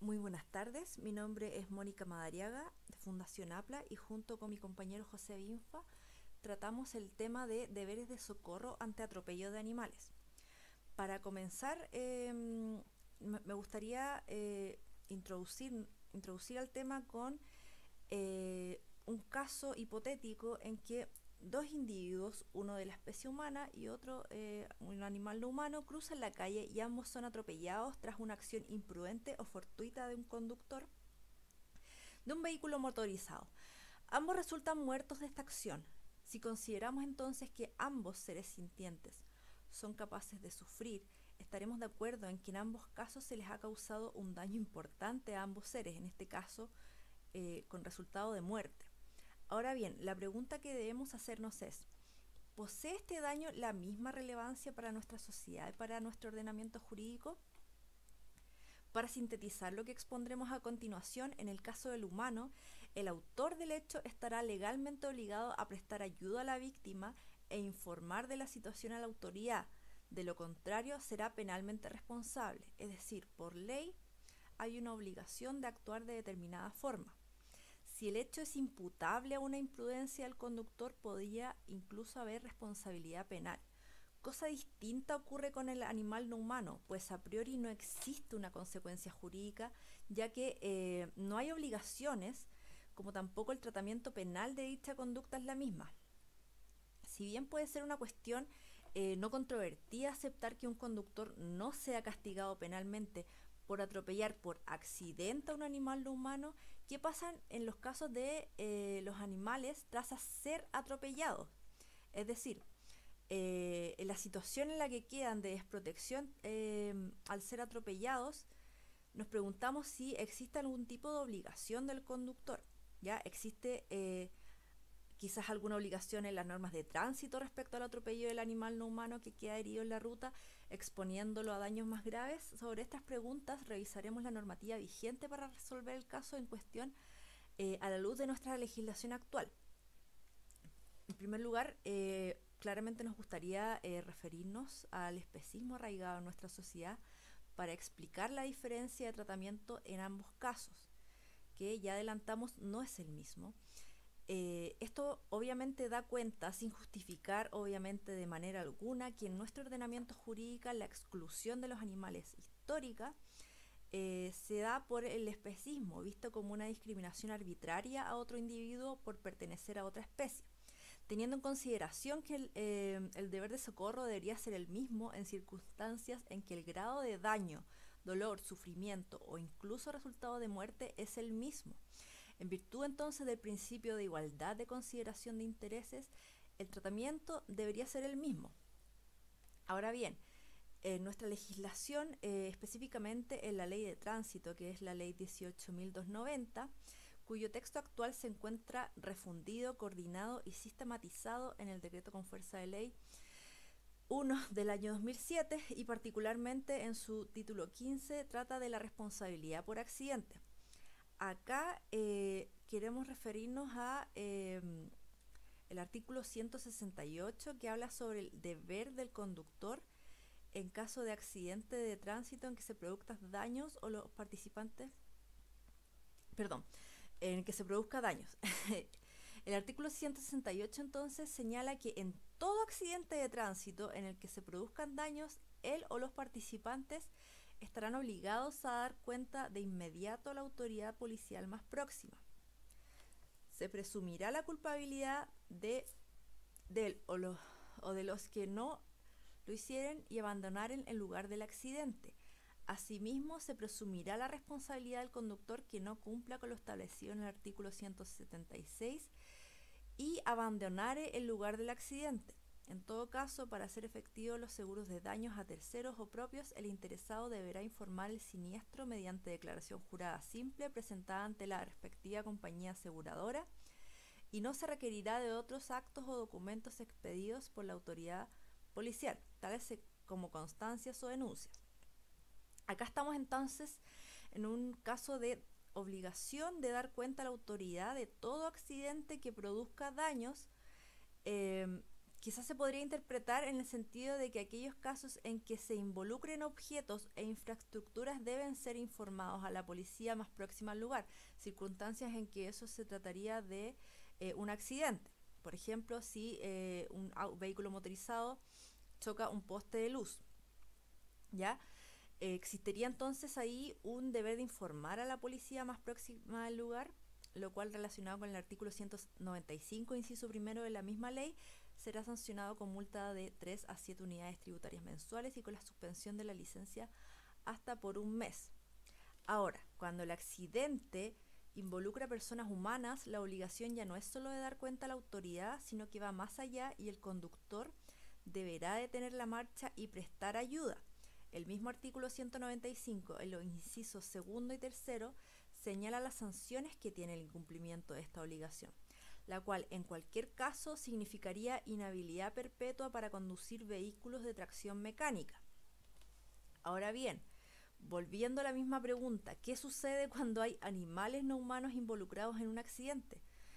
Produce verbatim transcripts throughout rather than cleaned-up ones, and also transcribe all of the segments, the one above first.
Muy buenas tardes, mi nombre es Mónica Madariaga de Fundación APLA y junto con mi compañero José Binfa tratamos el tema de deberes de socorro ante atropello de animales. Para comenzar, eh, me gustaría eh, introducir, introducir al tema con eh, un caso hipotético en que dos individuos, uno de la especie humana y otro eh, un animal no humano, cruzan la calle y ambos son atropellados tras una acción imprudente o fortuita de un conductor de un vehículo motorizado. Ambos resultan muertos de esta acción. Si consideramos entonces que ambos seres sintientes son capaces de sufrir, estaremos de acuerdo en que en ambos casos se les ha causado un daño importante a ambos seres, en este caso eh, con resultado de muerte. Ahora bien, la pregunta que debemos hacernos es, ¿posee este daño la misma relevancia para nuestra sociedad y para nuestro ordenamiento jurídico? Para sintetizar lo que expondremos a continuación, en el caso del humano, el autor del hecho estará legalmente obligado a prestar ayuda a la víctima e informar de la situación a la autoridad. De lo contrario, será penalmente responsable, es decir, por ley hay una obligación de actuar de determinada forma. Si el hecho es imputable a una imprudencia del conductor, podría incluso haber responsabilidad penal. Cosa distinta ocurre con el animal no humano, pues a priori no existe una consecuencia jurídica, ya que eh, no hay obligaciones, como tampoco el tratamiento penal de dicha conducta es la misma. Si bien puede ser una cuestión eh, no controvertida aceptar que un conductor no sea castigado penalmente por atropellar por accidente a un animal no humano, ¿qué pasa en los casos de eh, los animales tras ser atropellados? Es decir, eh, en la situación en la que quedan de desprotección eh, al ser atropellados, nos preguntamos si existe algún tipo de obligación del conductor. ¿Ya? Existe eh, quizás alguna obligación en las normas de tránsito respecto al atropello del animal no humano que queda herido en la ruta, exponiéndolo a daños más graves. Sobre estas preguntas revisaremos la normativa vigente para resolver el caso en cuestión eh, a la luz de nuestra legislación actual. En primer lugar, eh, claramente nos gustaría eh, referirnos al especismo arraigado en nuestra sociedad para explicar la diferencia de tratamiento en ambos casos, que ya adelantamos no es el mismo. Eh, esto obviamente da cuenta, sin justificar obviamente de manera alguna, que en nuestro ordenamiento jurídico la exclusión de los animales histórica eh, se da por el especismo, visto como una discriminación arbitraria a otro individuo por pertenecer a otra especie, teniendo en consideración que el, eh, el deber de socorro debería ser el mismo en circunstancias en que el grado de daño, dolor, sufrimiento o incluso resultado de muerte es el mismo. En virtud entonces del principio de igualdad de consideración de intereses, el tratamiento debería ser el mismo. Ahora bien, en nuestra legislación, eh, específicamente en la ley de tránsito, que es la ley dieciocho mil doscientos noventa, cuyo texto actual se encuentra refundido, coordinado y sistematizado en el decreto con fuerza de ley uno del año dos mil siete, y particularmente en su título quince trata de la responsabilidad por accidente. Acá eh, queremos referirnos a eh, el artículo ciento sesenta y ocho, que habla sobre el deber del conductor en caso de accidente de tránsito en que se produzcan daños o los participantes, perdón, en que se produzca daños. El artículo ciento sesenta y ocho entonces señala que en todo accidente de tránsito en el que se produzcan daños, él o los participantes estarán obligados a dar cuenta de inmediato a la autoridad policial más próxima. Se presumirá la culpabilidad de, de él o, lo, o de los que no lo hicieren y abandonaren el lugar del accidente. Asimismo, se presumirá la responsabilidad del conductor que no cumpla con lo establecido en el artículo ciento setenta y seis y abandonare el lugar del accidente. En todo caso, para hacer efectivos los seguros de daños a terceros o propios, el interesado deberá informar el siniestro mediante declaración jurada simple presentada ante la respectiva compañía aseguradora, y no se requerirá de otros actos o documentos expedidos por la autoridad policial, tales como constancias o denuncias. Acá estamos entonces en un caso de obligación de dar cuenta a la autoridad de todo accidente que produzca daños eh, quizás se podría interpretar en el sentido de que aquellos casos en que se involucren objetos e infraestructuras deben ser informados a la policía más próxima al lugar, circunstancias en que eso se trataría de eh, un accidente. Por ejemplo, si eh, un vehículo motorizado choca un poste de luz, ¿ya? Eh, existiría entonces ahí un deber de informar a la policía más próxima al lugar, lo cual, relacionado con el artículo ciento noventa y cinco, inciso primero de la misma ley, será sancionado con multa de tres a siete unidades tributarias mensuales y con la suspensión de la licencia hasta por un mes. Ahora, cuando el accidente involucra a personas humanas, la obligación ya no es solo de dar cuenta a la autoridad, sino que va más allá y el conductor deberá detener la marcha y prestar ayuda. El mismo artículo ciento noventa y cinco, en los incisos segundo y tercero, señala las sanciones que tiene el incumplimiento de esta obligación, la cual en cualquier caso significaría inhabilidad perpetua para conducir vehículos de tracción mecánica. Ahora bien, volviendo a la misma pregunta, ¿qué sucede cuando hay animales no humanos involucrados en un accidente?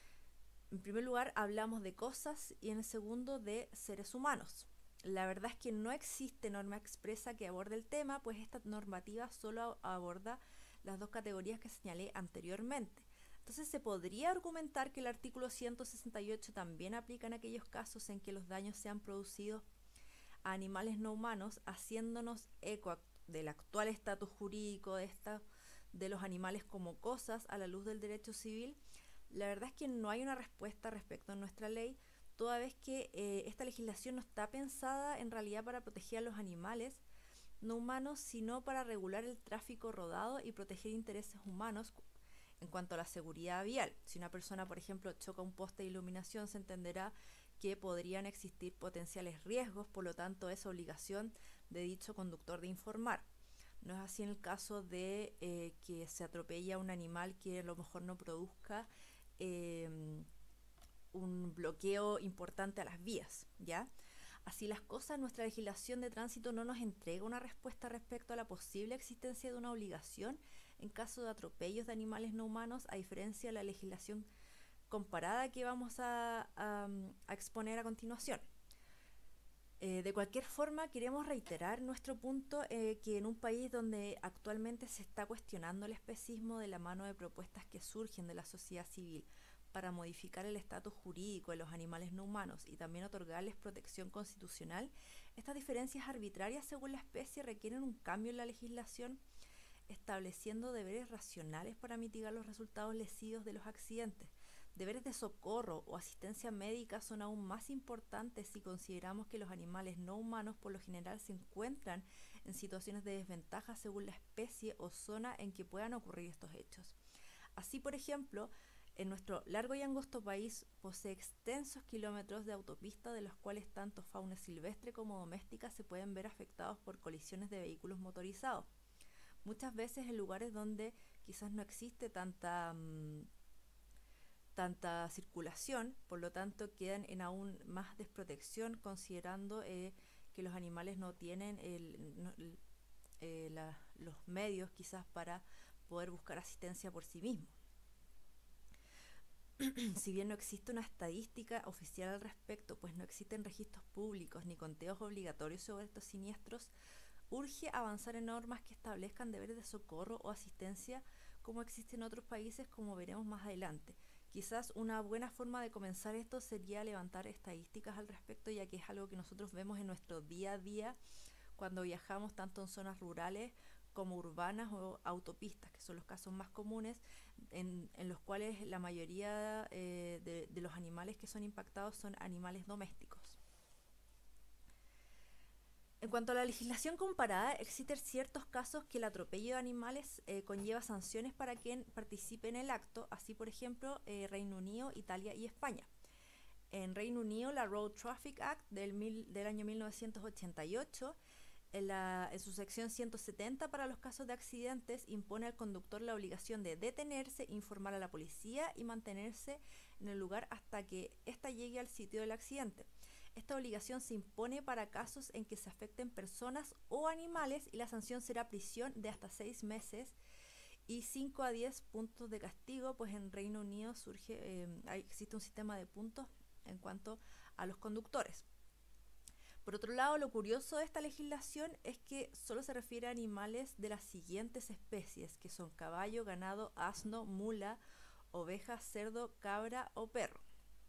En primer lugar, hablamos de cosas y en el segundo de seres humanos. La verdad es que no existe norma expresa que aborde el tema, pues esta normativa solo aborda las dos categorías que señalé anteriormente. Entonces se podría argumentar que el artículo ciento sesenta y ocho también aplica en aquellos casos en que los daños sean producidos a animales no humanos, haciéndonos eco del actual estatus jurídico de, esta, de los animales como cosas a la luz del derecho civil. La verdad es que no hay una respuesta respecto a nuestra ley, toda vez que eh, esta legislación no está pensada en realidad para proteger a los animales no humanos, sino para regular el tráfico rodado y proteger intereses humanos en cuanto a la seguridad vial. Si una persona, por ejemplo, choca un poste de iluminación, se entenderá que podrían existir potenciales riesgos, por lo tanto es obligación de dicho conductor de informar. No es así en el caso de eh, que se atropelle a un animal que a lo mejor no produzca eh, un bloqueo importante a las vías, ¿ya? Así las cosas, nuestra legislación de tránsito no nos entrega una respuesta respecto a la posible existencia de una obligación en caso de atropellos de animales no humanos, a diferencia de la legislación comparada que vamos a, a, a exponer a continuación. Eh, de cualquier forma, queremos reiterar nuestro punto eh, que en un país donde actualmente se está cuestionando el especismo de la mano de propuestas que surgen de la sociedad civil para modificar el estatus jurídico de los animales no humanos y también otorgarles protección constitucional, estas diferencias arbitrarias según la especie requieren un cambio en la legislación, estableciendo deberes racionales para mitigar los resultados lesivos de los accidentes. Deberes de socorro o asistencia médica son aún más importantes si consideramos que los animales no humanos por lo general se encuentran en situaciones de desventaja según la especie o zona en que puedan ocurrir estos hechos. Así, por ejemplo, en nuestro largo y angosto país posee extensos kilómetros de autopista, de los cuales tanto fauna silvestre como doméstica se pueden ver afectados por colisiones de vehículos motorizados. Muchas veces en lugares donde quizás no existe tanta, mmm, tanta circulación, por lo tanto quedan en aún más desprotección, considerando eh, que los animales no tienen el, no, el, eh, la, los medios quizás para poder buscar asistencia por sí mismos. Si bien no existe una estadística oficial al respecto, pues no existen registros públicos ni conteos obligatorios sobre estos siniestros, urge avanzar en normas que establezcan deberes de socorro o asistencia como existen en otros países, como veremos más adelante. Quizás una buena forma de comenzar esto sería levantar estadísticas al respecto, ya que es algo que nosotros vemos en nuestro día a día cuando viajamos tanto en zonas rurales como urbanas o autopistas, que son los casos más comunes, en, en los cuales la mayoría eh, de, de los animales que son impactados son animales domésticos. En cuanto a la legislación comparada, existen ciertos casos que el atropello de animales eh, conlleva sanciones para quien participe en el acto, así por ejemplo eh, Reino Unido, Italia y España. En Reino Unido, la Road Traffic Act del, mil, del año mil novecientos ochenta y ocho, en, la, en su sección ciento setenta para los casos de accidentes, impone al conductor la obligación de detenerse, informar a la policía y mantenerse en el lugar hasta que ésta llegue al sitio del accidente. Esta obligación se impone para casos en que se afecten personas o animales y la sanción será prisión de hasta seis meses y cinco a diez puntos de castigo, pues en Reino Unido surge, eh, existe un sistema de puntos en cuanto a los conductores. Por otro lado, lo curioso de esta legislación es que solo se refiere a animales de las siguientes especies, que son caballo, ganado, asno, mula, oveja, cerdo, cabra o perro.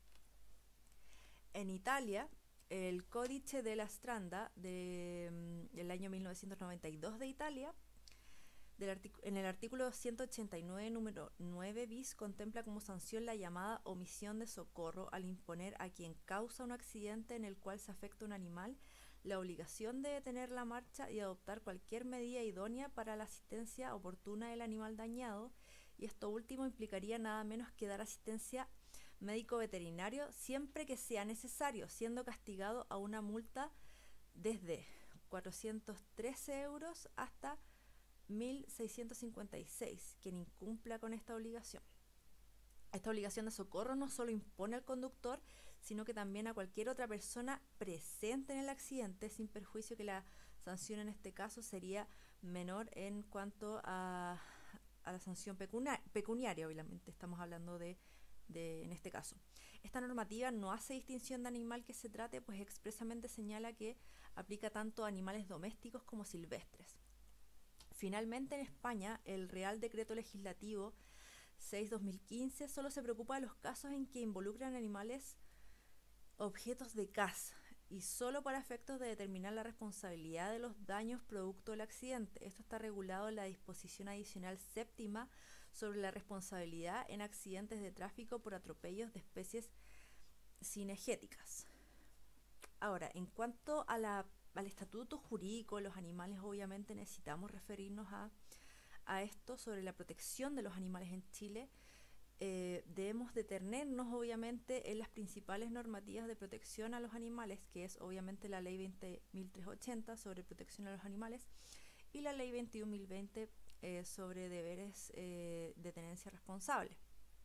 En Italia, el Códice della Strada de, mm, del año mil novecientos noventa y dos de Italia, del en el artículo ciento ochenta y nueve, número nueve bis, contempla como sanción la llamada omisión de socorro al imponer a quien causa un accidente en el cual se afecta un animal la obligación de detener la marcha y adoptar cualquier medida idónea para la asistencia oportuna del animal dañado, y esto último implicaría nada menos que dar asistencia médico-veterinario siempre que sea necesario, siendo castigado a una multa desde cuatrocientos trece euros hasta mil seiscientos cincuenta y seis, quien incumpla con esta obligación. Esta obligación de socorro no solo impone al conductor, sino que también a cualquier otra persona presente en el accidente, sin perjuicio que la sanción en este caso sería menor en cuanto a, a la sanción pecuniaria, pecuniaria, obviamente estamos hablando de, de, en este caso. Esta normativa no hace distinción de animal que se trate, pues expresamente señala que aplica tanto a animales domésticos como silvestres. Finalmente, en España, el Real Decreto Legislativo seis barra dos mil quince solo se preocupa de los casos en que involucran animales objetos de caza y solo para efectos de determinar la responsabilidad de los daños producto del accidente. Esto está regulado en la disposición adicional séptima sobre la responsabilidad en accidentes de tráfico por atropellos de especies cinegéticas. Ahora, en cuanto a la al estatuto jurídico de los animales, obviamente necesitamos referirnos a, a esto sobre la protección de los animales en Chile. Eh, debemos detenernos obviamente en las principales normativas de protección a los animales, que es obviamente la ley veinte mil trescientos ochenta sobre protección a los animales y la ley veintiuno mil veinte eh, sobre deberes eh, de tenencia responsable.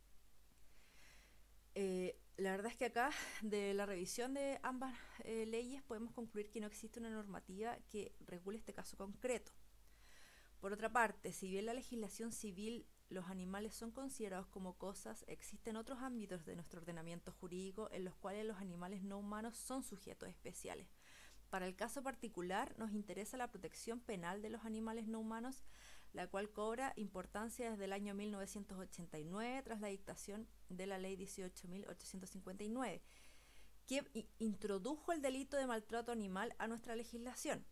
Eh, la verdad es que acá, de la revisión de ambas eh, leyes, podemos concluir que no existe una normativa que regule este caso concreto. Por otra parte, si bien la legislación civil los animales son considerados como cosas, existen otros ámbitos de nuestro ordenamiento jurídico en los cuales los animales no humanos son sujetos especiales. Para el caso particular, nos interesa la protección penal de los animales no humanos, la cual cobra importancia desde el año mil novecientos ochenta y nueve tras la dictación de la ley dieciocho mil ochocientos cincuenta y nueve, que introdujo el delito de maltrato animal a nuestra legislación.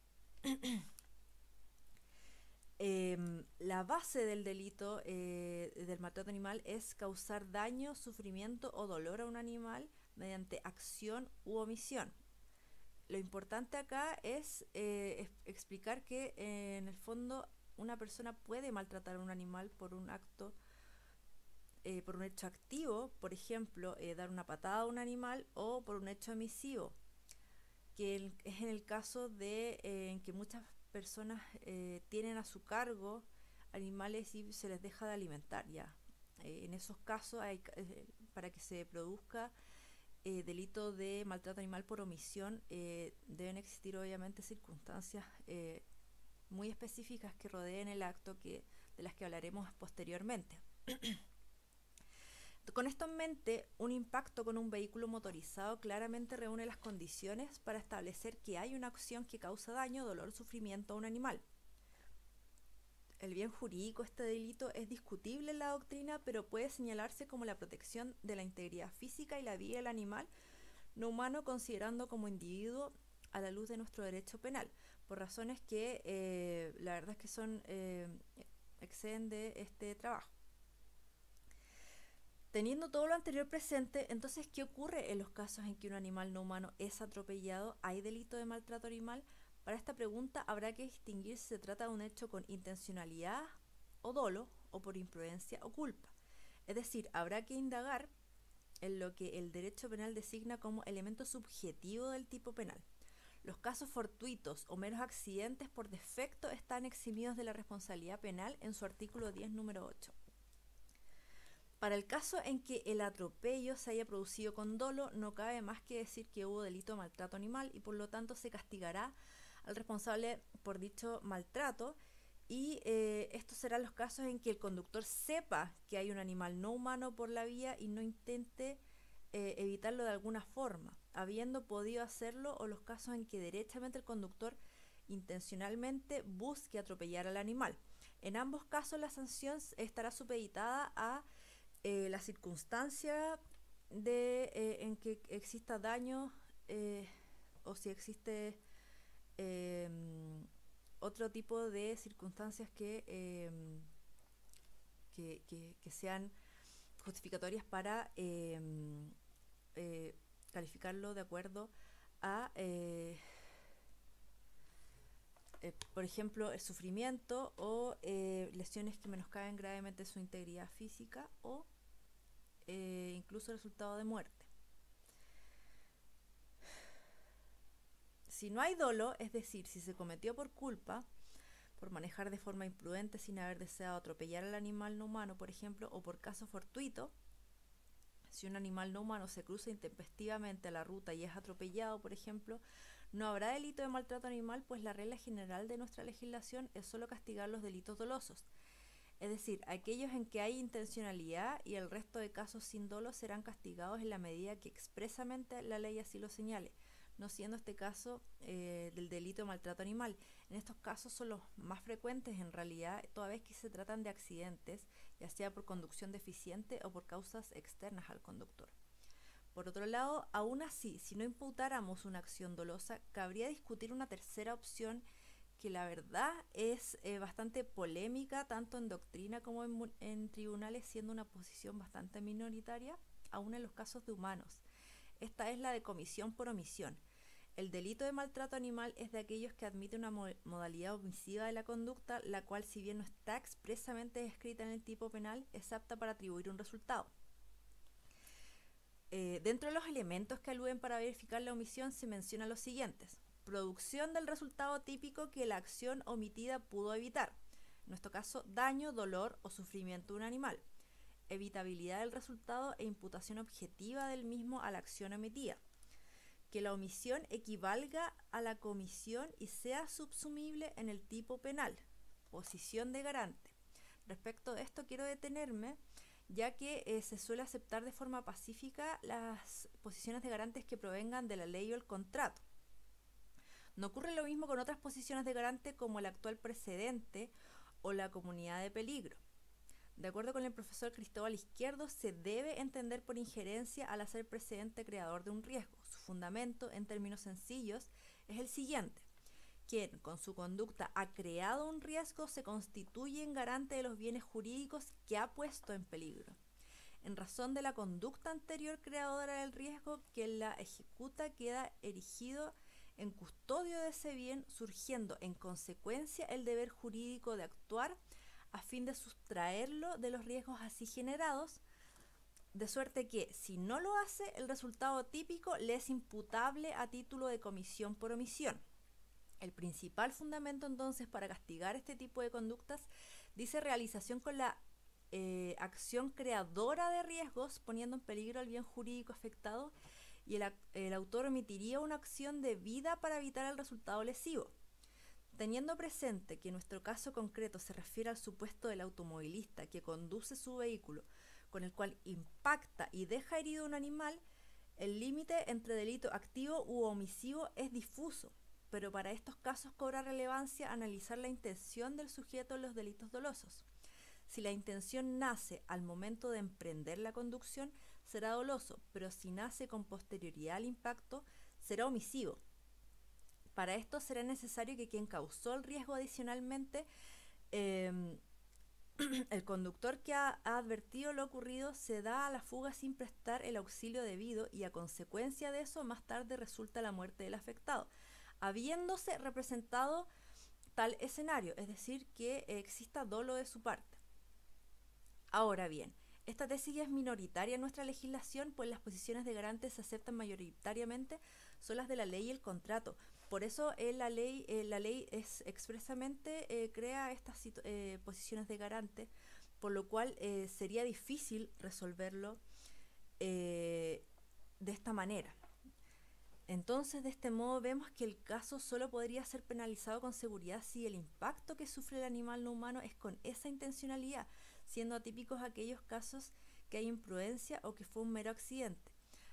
Eh, la base del delito eh, del maltrato animal es causar daño, sufrimiento o dolor a un animal mediante acción u omisión. Lo importante acá es, eh, es explicar que eh, en el fondo una persona puede maltratar a un animal por un acto, eh, por un hecho activo, por ejemplo, eh, dar una patada a un animal, o por un hecho omisivo, que el, es en el caso de eh, en que muchas personas eh, tienen a su cargo animales y se les deja de alimentar ya. Eh, en esos casos, hay, eh, para que se produzca eh, delito de maltrato animal por omisión, eh, deben existir obviamente circunstancias eh, muy específicas que rodeen el acto, que, de las que hablaremos posteriormente. Con esto en mente, un impacto con un vehículo motorizado claramente reúne las condiciones para establecer que hay una acción que causa daño, dolor o sufrimiento a un animal. El bien jurídico, este delito es discutible en la doctrina, pero puede señalarse como la protección de la integridad física y la vida del animal no humano, considerando como individuo a la luz de nuestro derecho penal, por razones que eh, la verdad es que son eh, exceden de este trabajo. Teniendo todo lo anterior presente, entonces, ¿qué ocurre en los casos en que un animal no humano es atropellado? ¿Hay delito de maltrato animal? Para esta pregunta habrá que distinguir si se trata de un hecho con intencionalidad o dolo, o por imprudencia o culpa. Es decir, habrá que indagar en lo que el derecho penal designa como elemento subjetivo del tipo penal. Los casos fortuitos o meros accidentes por defecto están eximidos de la responsabilidad penal en su artículo diez, número ocho. Para el caso en que el atropello se haya producido con dolo, no cabe más que decir que hubo delito de maltrato animal y por lo tanto se castigará al responsable por dicho maltrato, y eh, estos serán los casos en que el conductor sepa que hay un animal no humano por la vía y no intente eh, evitarlo de alguna forma. habiendo podido hacerlo, o los casos en que derechamente el conductor intencionalmente busque atropellar al animal. En ambos casos la sanción estará supeditada a eh, la circunstancia de, eh, en que exista daño eh, o si existe eh, otro tipo de circunstancias que, eh, que, que, que sean justificatorias para eh, eh, calificarlo de acuerdo a, eh, eh, por ejemplo, el sufrimiento o eh, lesiones que menoscaben gravemente su integridad física o eh, incluso el resultado de muerte. Si no hay dolo, es decir, si se cometió por culpa, por manejar de forma imprudente sin haber deseado atropellar al animal no humano, por ejemplo, o por caso fortuito, si un animal no humano se cruza intempestivamente a la ruta y es atropellado, por ejemplo, no habrá delito de maltrato animal, pues la regla general de nuestra legislación es solo castigar los delitos dolosos. Es decir, aquellos en que hay intencionalidad, y el resto de casos sin dolo serán castigados en la medida que expresamente la ley así lo señale, no siendo este caso eh, del delito de maltrato animal. En estos casos son los más frecuentes en realidad, toda vez que se tratan de accidentes, ya sea por conducción deficiente o por causas externas al conductor. Por otro lado, aún así, si no imputáramos una acción dolosa, cabría discutir una tercera opción que la verdad es eh, bastante polémica, tanto en doctrina como en, en tribunales, siendo una posición bastante minoritaria, aún en los casos de humanos. Esta es la de comisión por omisión. El delito de maltrato animal es de aquellos que admiten una mo modalidad omisiva de la conducta, la cual, si bien no está expresamente descrita en el tipo penal, es apta para atribuir un resultado. Eh, dentro de los elementos que aluden para verificar la omisión se mencionan los siguientes: producción del resultado típico que la acción omitida pudo evitar, en nuestro caso daño, dolor o sufrimiento de un animal; evitabilidad del resultado e imputación objetiva del mismo a la acción omitida; que la omisión equivalga a la comisión y sea subsumible en el tipo penal; posición de garante. Respecto de esto quiero detenerme, ya que eh, se suele aceptar de forma pacífica las posiciones de garantes que provengan de la ley o el contrato. No ocurre lo mismo con otras posiciones de garante como el actual precedente o la comunidad de peligro. De acuerdo con el profesor Cristóbal Izquierdo, se debe entender por injerencia al hacer precedente creador de un riesgo. Su fundamento, en términos sencillos, es el siguiente: quien con su conducta ha creado un riesgo se constituye en garante de los bienes jurídicos que ha puesto en peligro. En razón de la conducta anterior creadora del riesgo, quien la ejecuta queda erigido en custodio de ese bien, surgiendo en consecuencia el deber jurídico de actuar a fin de sustraerlo de los riesgos así generados, de suerte que, si no lo hace, el resultado típico le es imputable a título de comisión por omisión. El principal fundamento entonces para castigar este tipo de conductas dice realización con la eh, acción creadora de riesgos, poniendo en peligro al bien jurídico afectado, y el, el autor omitiría una acción debida para evitar el resultado lesivo. Teniendo presente que en nuestro caso concreto se refiere al supuesto del automovilista que conduce su vehículo, con el cual impacta y deja herido a un animal, el límite entre delito activo u omisivo es difuso, pero para estos casos cobra relevancia analizar la intención del sujeto en los delitos dolosos. Si la intención nace al momento de emprender la conducción, será doloso, pero si nace con posterioridad al impacto, será omisivo. Para esto será necesario que quien causó el riesgo adicionalmente, eh, el conductor que ha, ha advertido lo ocurrido, se da a la fuga sin prestar el auxilio debido, y a consecuencia de eso más tarde resulta la muerte del afectado, habiéndose representado tal escenario, es decir, que exista dolo de su parte. Ahora bien, esta tesis es minoritaria en nuestra legislación, pues las posiciones de garantes se aceptan mayoritariamente son las de la ley y el contrato. Por eso eh, la ley eh, la ley es expresamente eh, crea estas eh, posiciones de garante, por lo cual eh, sería difícil resolverlo eh, de esta manera. Entonces, de este modo vemos que el caso solo podría ser penalizado con seguridad si el impacto que sufre el animal no humano es con esa intencionalidad, siendo atípicos aquellos casos que hay imprudencia o que fue un mero accidente.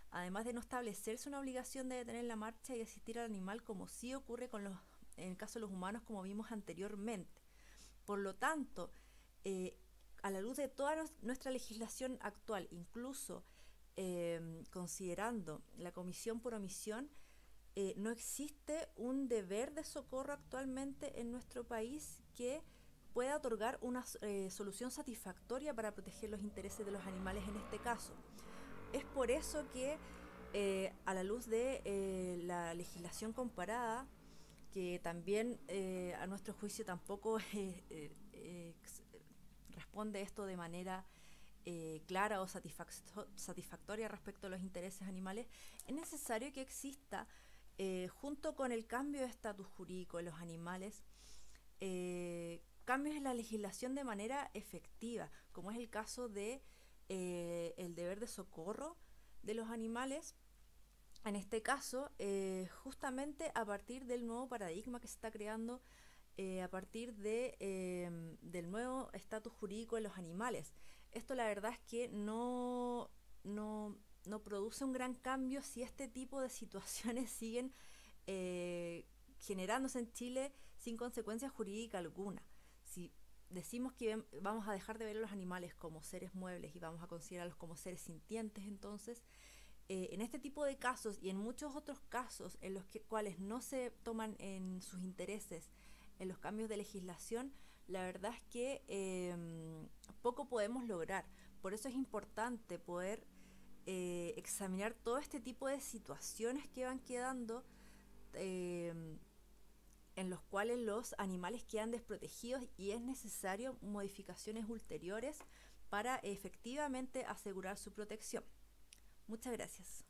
además de no establecerse una obligación de detener la marcha y asistir al animal como sí ocurre con los, en el caso de los humanos como vimos anteriormente. Por lo tanto, eh, a la luz de toda nuestra legislación actual, incluso eh, considerando la comisión por omisión, eh, no existe un deber de socorro actualmente en nuestro país que pueda otorgar una eh, solución satisfactoria para proteger los intereses de los animales en este caso. Es por eso que eh, a la luz de eh, la legislación comparada, que también eh, a nuestro juicio tampoco eh, eh, responde esto de manera eh, clara o satisfactoria respecto a los intereses animales, es necesario que exista, eh, junto con el cambio de estatus jurídico de los animales, eh, cambios en la legislación de manera efectiva, como es el caso de eh, el deber de socorro de los animales. En este caso, eh, justamente a partir del nuevo paradigma que se está creando, eh, a partir de, eh, del nuevo estatus jurídico de los animales. Esto la verdad es que no, no, no produce un gran cambio si este tipo de situaciones siguen eh, generándose en Chile sin consecuencia jurídica alguna. Si decimos que vamos a dejar de ver a los animales como seres muebles y vamos a considerarlos como seres sintientes, entonces eh, en este tipo de casos y en muchos otros casos en los que, cuales no se toman en sus intereses en los cambios de legislación, la verdad es que eh, poco podemos lograr. Por eso es importante poder eh, examinar todo este tipo de situaciones que van quedando, eh, en los cuales los animales quedan desprotegidos y es necesario modificaciones ulteriores para efectivamente asegurar su protección. Muchas gracias.